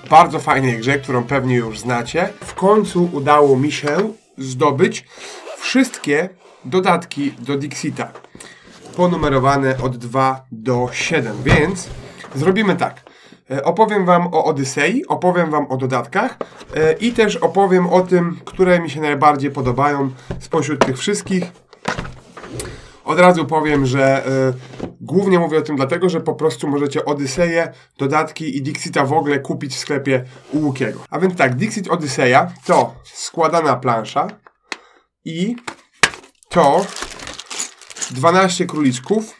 bardzo fajnej grze, którą pewnie już znacie, w końcu udało mi się zdobyć wszystkie dodatki do Dixita, ponumerowane od 2 do 7, więc zrobimy tak. Opowiem wam o Odysei, opowiem wam o dodatkach i też opowiem o tym, które mi się najbardziej podobają spośród tych wszystkich. Od razu powiem, że głównie mówię o tym dlatego, że po prostu możecie Odyseję, dodatki i Dixita w ogóle kupić w sklepie u Łukiego. A więc tak, Dixit Odyseja to składana plansza i to 12 króliczków,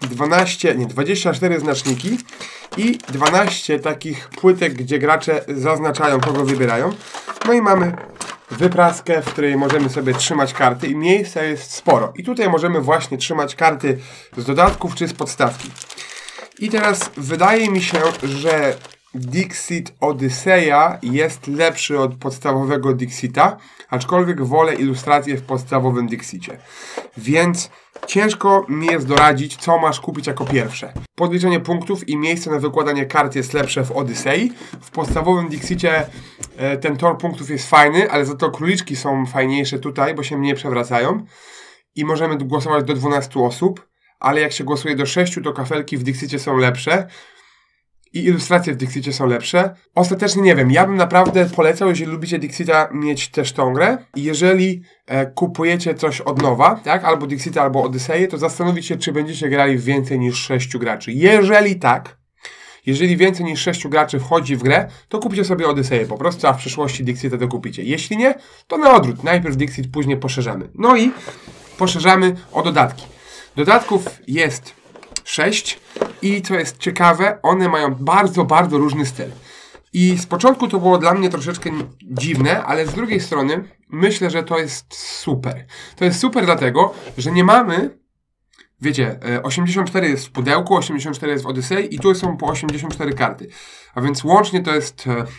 24 znaczniki i 12 takich płytek, gdzie gracze zaznaczają, kogo wybierają. No i mamy wypraskę, w której możemy sobie trzymać karty i miejsca jest sporo. I tutaj możemy właśnie trzymać karty z dodatków czy z podstawki. I teraz wydaje mi się, że Dixit Odyseja jest lepszy od podstawowego Dixita, aczkolwiek wolę ilustracje w podstawowym Dixicie. Więc ciężko mi jest doradzić, co masz kupić jako pierwsze. Podliczenie punktów i miejsce na wykładanie kart jest lepsze w Odysei. W podstawowym Dixicie ten tor punktów jest fajny, ale za to króliczki są fajniejsze tutaj, bo się mniej przewracają. I możemy głosować do 12 osób, ale jak się głosuje do 6, to kafelki w Dixicie są lepsze. I ilustracje w Dixicie są lepsze. Ostatecznie nie wiem, ja bym naprawdę polecał, jeżeli lubicie Dixita, mieć też tą grę. I jeżeli kupujecie coś od nowa, tak, albo Dixita, albo Odyseję, to zastanowić się, czy będziecie grali w więcej niż 6 graczy. Jeżeli tak, jeżeli więcej niż 6 graczy wchodzi w grę, to kupcie sobie Odyseję po prostu, a w przyszłości Dixita to kupicie. Jeśli nie, to na odwrót. Najpierw Dixit, później poszerzamy. No i poszerzamy o dodatki. Dodatków jest 6 i co jest ciekawe, one mają bardzo, bardzo różny styl. I z początku to było dla mnie troszeczkę dziwne, ale z drugiej strony myślę, że to jest super. To jest super dlatego, że nie mamy, wiecie, 84 jest w pudełku, 84 jest w Odysei i tu są po 84 karty. A więc łącznie to jest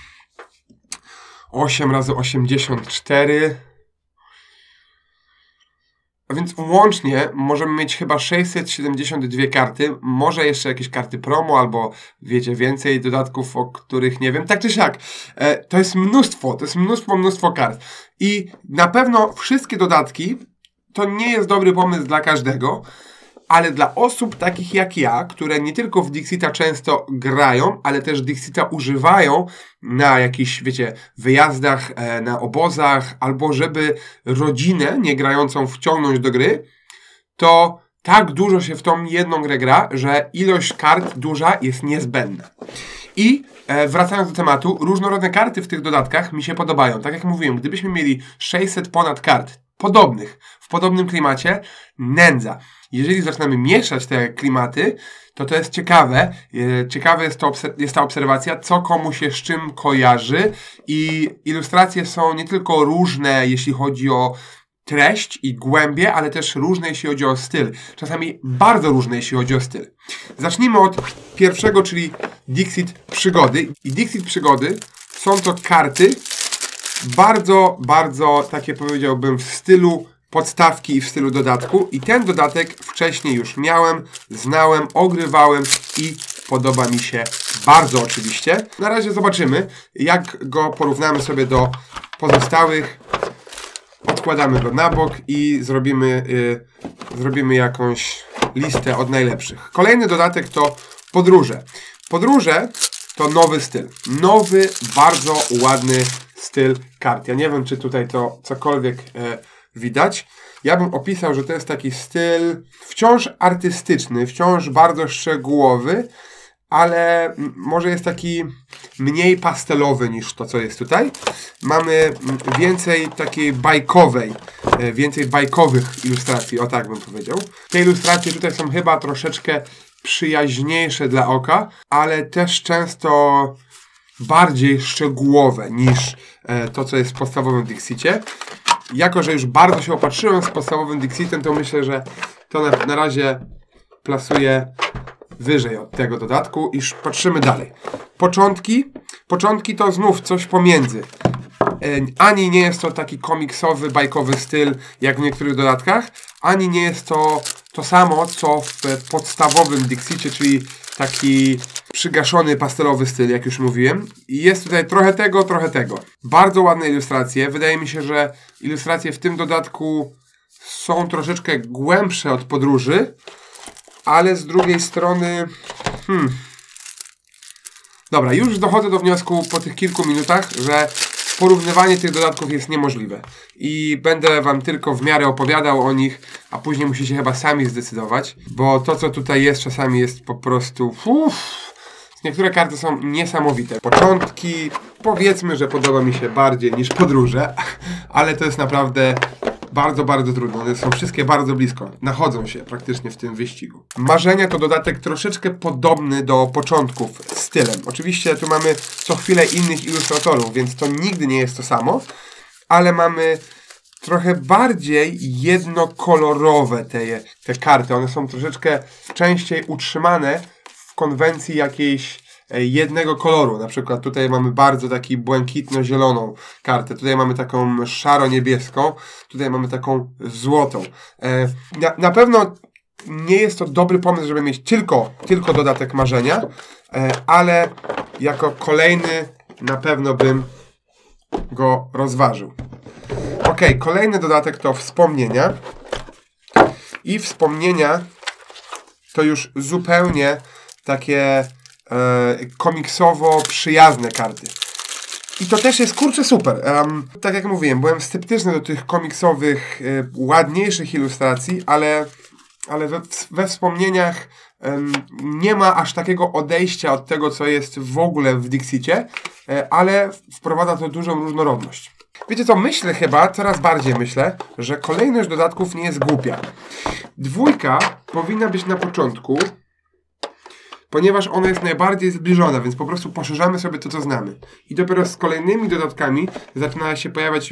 8 razy 84... A więc łącznie możemy mieć chyba 672 karty, może jeszcze jakieś karty promo, albo wiecie, więcej dodatków, o których nie wiem. Tak czy siak, to jest mnóstwo kart. I na pewno wszystkie dodatki to nie jest dobry pomysł dla każdego, ale dla osób takich jak ja, które nie tylko w Dixita często grają, ale też Dixita używają na jakichś, wiecie, wyjazdach, na obozach, albo żeby rodzinę niegrającą wciągnąć do gry, to tak dużo się w tą jedną grę gra, że ilość kart duża jest niezbędna. I wracając do tematu, różnorodne karty w tych dodatkach mi się podobają. Tak jak mówiłem, gdybyśmy mieli 600 ponad kart podobnych, w podobnym klimacie, nędza. Jeżeli zaczynamy mieszać te klimaty, to jest ciekawe. Ciekawe jest ta obserwacja, co komu się z czym kojarzy. I ilustracje są nie tylko różne, jeśli chodzi o treść i głębię, ale też różne, jeśli chodzi o styl. Czasami bardzo różne, jeśli chodzi o styl. Zacznijmy od pierwszego, czyli Dixit Przygody. I Dixit Przygody są to karty bardzo, bardzo, takie powiedziałbym, w stylu podstawki i w stylu dodatku. I ten dodatek wcześniej już miałem, znałem, ogrywałem i podoba mi się bardzo oczywiście. Na razie zobaczymy, jak go porównamy sobie do pozostałych. Odkładamy go na bok i zrobimy jakąś listę od najlepszych. Kolejny dodatek to podróże. Podróże to nowy styl. Nowy, bardzo ładny styl kart. Ja nie wiem, czy tutaj to cokolwiek widać. Ja bym opisał, że to jest taki styl wciąż artystyczny, wciąż bardzo szczegółowy, ale może jest taki mniej pastelowy niż to, co jest tutaj. Mamy więcej takiej bajkowej, więcej bajkowych ilustracji, o tak bym powiedział. Te ilustracje tutaj są chyba troszeczkę przyjaźniejsze dla oka, ale też często bardziej szczegółowe niż to, co jest w podstawowym Dixicie. Jako że już bardzo się opatrzyłem z podstawowym Dixitem, to myślę, że to na razie plasuje wyżej od tego dodatku i patrzymy dalej. Początki to znów coś pomiędzy. Ani nie jest to taki komiksowy, bajkowy styl jak w niektórych dodatkach, ani nie jest to to samo, co w podstawowym Dixicie, czyli taki przygaszony pastelowy styl, jak już mówiłem. I jest tutaj trochę tego, trochę tego. Bardzo ładne ilustracje. Wydaje mi się, że ilustracje w tym dodatku są troszeczkę głębsze od podróży, ale z drugiej strony... Dobra, już dochodzę do wniosku po tych kilku minutach, że porównywanie tych dodatków jest niemożliwe. I będę wam tylko w miarę opowiadał o nich, a później musicie chyba sami zdecydować, bo to, co tutaj jest, czasami jest po prostu... Niektóre karty są niesamowite. Początki, powiedzmy, że podoba mi się bardziej niż podróże, ale to jest naprawdę bardzo, bardzo trudne. One są wszystkie bardzo blisko. Nachodzą się praktycznie w tym wyścigu. Marzenia to dodatek troszeczkę podobny do początków stylem. Oczywiście tu mamy co chwilę innych ilustratorów, więc to nigdy nie jest to samo, ale mamy trochę bardziej jednokolorowe te karty. One są troszeczkę częściej utrzymane w konwencji jakiejś jednego koloru. Na przykład tutaj mamy bardzo taki błękitno-zieloną kartę. Tutaj mamy taką szaro-niebieską. Tutaj mamy taką złotą. Na pewno nie jest to dobry pomysł, żeby mieć tylko dodatek marzenia, ale jako kolejny na pewno bym go rozważył. Ok, kolejny dodatek to wspomnienia. I wspomnienia to już zupełnie takie komiksowo przyjazne karty. I to też jest, kurczę, super. Tak jak mówiłem, byłem sceptyczny do tych komiksowych, ładniejszych ilustracji, ale we wspomnieniach nie ma aż takiego odejścia od tego, co jest w ogóle w Dixicie, ale wprowadza to dużą różnorodność. Wiecie co, myślę chyba, coraz bardziej myślę, że kolejność dodatków nie jest głupia. 2 powinna być na początku, ponieważ ona jest najbardziej zbliżona, więc po prostu poszerzamy sobie to, co znamy. I dopiero z kolejnymi dodatkami zaczyna się pojawiać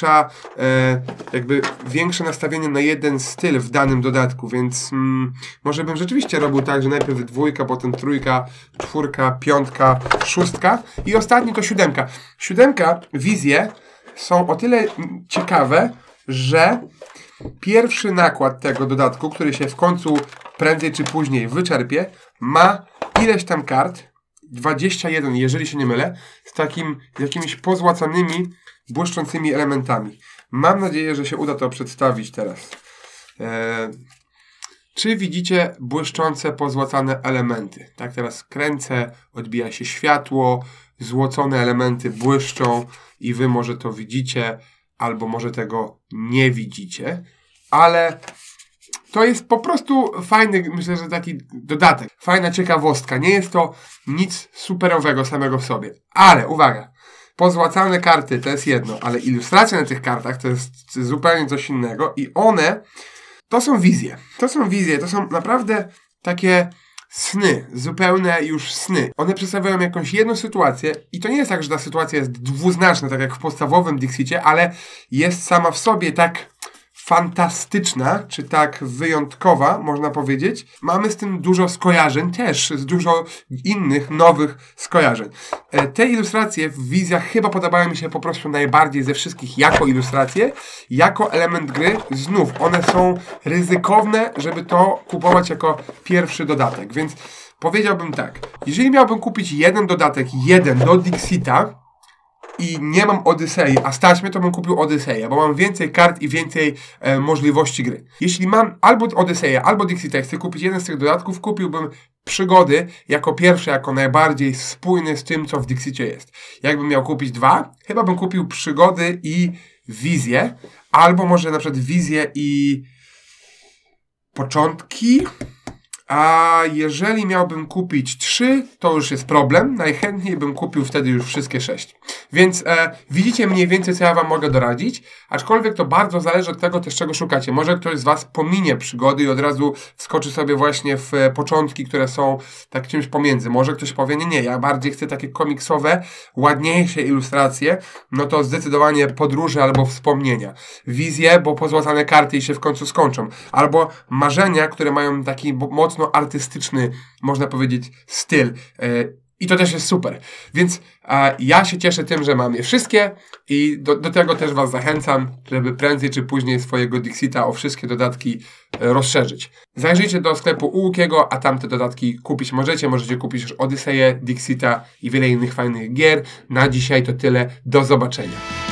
większe nastawienie na jeden styl w danym dodatku, więc może bym rzeczywiście robił tak, że najpierw 2, potem 3, 4, 5, 6 i ostatni to 7. 7 wizje są o tyle ciekawe, że pierwszy nakład tego dodatku, który się w końcu prędzej czy później wyczerpie, ma ileś tam kart, 21, jeżeli się nie mylę, z jakimiś pozłacanymi, błyszczącymi elementami. Mam nadzieję, że się uda to przedstawić teraz. Czy widzicie błyszczące, pozłacane elementy? Tak, teraz kręcę, odbija się światło, złocone elementy błyszczą i wy może to widzicie, albo może tego nie widzicie, ale to jest po prostu fajny, myślę, że taki dodatek. Fajna ciekawostka. Nie jest to nic superowego samego w sobie. Ale uwaga, pozłacane karty to jest jedno, ale ilustracja na tych kartach to jest zupełnie coś innego i one to są wizje. To są naprawdę takie sny, zupełne już sny. One przedstawiają jakąś jedną sytuację i to nie jest tak, że ta sytuacja jest dwuznaczna, tak jak w podstawowym Dixicie, ale jest sama w sobie tak fantastyczna, czy tak wyjątkowa, można powiedzieć. Mamy z tym dużo skojarzeń, też z dużo innych, nowych skojarzeń. Te ilustracje w wizjach chyba podobają mi się po prostu najbardziej ze wszystkich jako ilustracje, jako element gry. Znów, one są ryzykowne, żeby to kupować jako pierwszy dodatek, więc powiedziałbym tak, jeżeli miałbym kupić jeden dodatek, do Dixita, i nie mam Odysei, a stać mnie, to bym kupił Odyseję, bo mam więcej kart i więcej możliwości gry. Jeśli mam albo Odyseję, albo Dixita i chcę kupić jeden z tych dodatków, kupiłbym Przygody jako pierwsze, jako najbardziej spójny z tym, co w Dixicie jest. Jakbym miał kupić 2, chyba bym kupił Przygody i Wizję, albo może na przykład Wizję i Początki. A jeżeli miałbym kupić 3, to już jest problem. Najchętniej bym kupił wtedy już wszystkie 6. Więc widzicie mniej więcej, co ja wam mogę doradzić. Aczkolwiek to bardzo zależy od tego też, czego szukacie. Może ktoś z was pominie Przygody i od razu wskoczy sobie właśnie w początki, które są tak czymś pomiędzy. Może ktoś powie, nie, ja bardziej chcę takie komiksowe, ładniejsze ilustracje. No to zdecydowanie Podróże albo Wspomnienia. Wizje, bo pozłacane karty i się w końcu skończą. Albo Marzenia, które mają taki mocno artystyczny, można powiedzieć, styl. I to też jest super. Więc ja się cieszę tym, że mam je wszystkie i do tego też Was zachęcam, żeby prędzej czy później swojego Dixita o wszystkie dodatki rozszerzyć. Zajrzyjcie do sklepu u Łukiego, a tam te dodatki kupić możecie. Możecie kupić już Odyseję, Dixita i wiele innych fajnych gier. Na dzisiaj to tyle. Do zobaczenia.